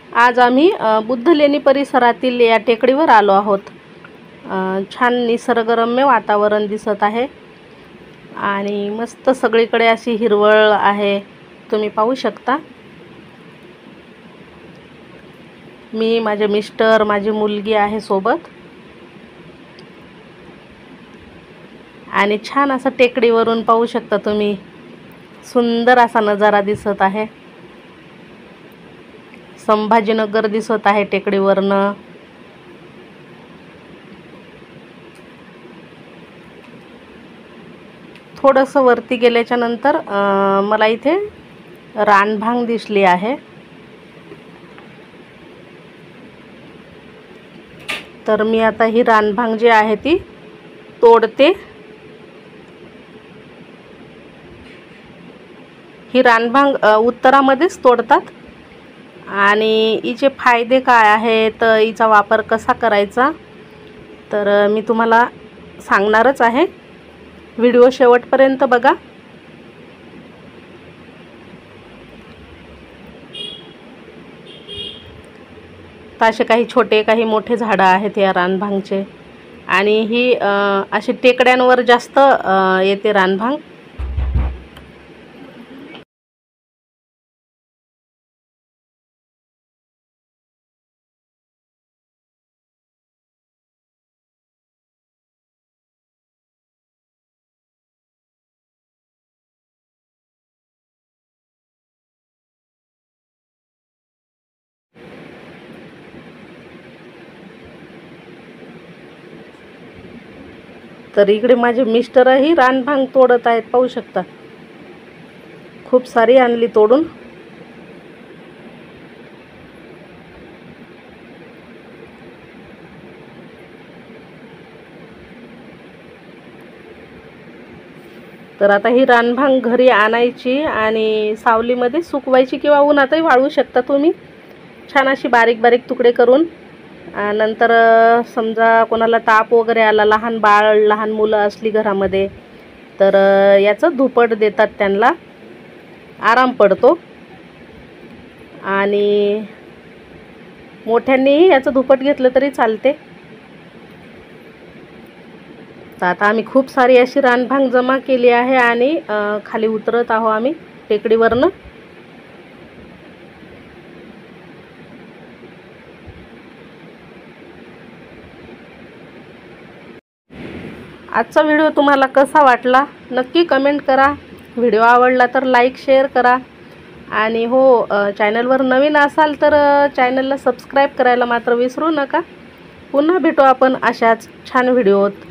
आज आम्ही बुद्धलेणी परिसरातील या टेकडीवर आलो आहोत। छान निसर्गरम्य वातावरण दिसत आहे आणि मस्त सगळीकडे अशी हिरवळ आहे, तुम्ही पाहू शकता। मी, माझे मिस्टर, माझी मुलगी आहे सोबत आणि छान असं टेकडीवरून पाहू शकता तुम्ही, सुंदर असा नजारा दिसत आहे। संभाजीनगर दिसत आहे टेकडीवरनं। थोडंसं वरती गेल्याच्या नंतर मला इथे रानभांग दिसली आहे। तर मी आता ही रानभांग जी आहे ती तोडते। ही रानभांग उत्तरामध्येच तोडतात आणि हिचे फायदे काय आहेत, हिचा वापर कसा करायचा, तर मी तुम्हाला सांगणारच आहे। व्हिडिओ शेवटपर्यंत बघा। असे काही छोटे काही मोठे झाडं आहेत या रानभांगचे आणि ही अशी टेकड्यांवर जास्त येते रानभांग। तर इकडे माझे मिस्टरही रानभांग तोडत आहेत, पाहू शकता। खूप सारी आणली तोडून। तर आता ही रानभांग घरी आणायची आणि सावलीमध्ये सुकवायची किंवा उन्हातही वाळवू शकता तुम्ही। छान अशी बारीक बारीक तुकडे करून नंतर समजा कोणाला ताप वगैरे आला, लहान बाळ लहान मुलं असली घरामध्ये, तर याचं धुपट देतात, त्यांना आराम पडतो। आणि मोठ्यांनीही याचं धुपट घेतलं तरी चालते। तर आता आम्ही खूप सारी अशी रानभांग जमा केली आहे आणि खाली उतरत आहोत आम्ही टेकडीवरनं। आजचा व्हिडिओ तुम्हाला कसा वाटला नक्की कमेंट करा। व्हिडिओ आवडला तर लाईक शेअर करा आणि हो, चॅनलवर नवीन असाल तर चॅनलला सबस्क्राईब करायला मात्र विसरू नका। पुन्हा भेटू आपण अशाच छान व्हिडिओत।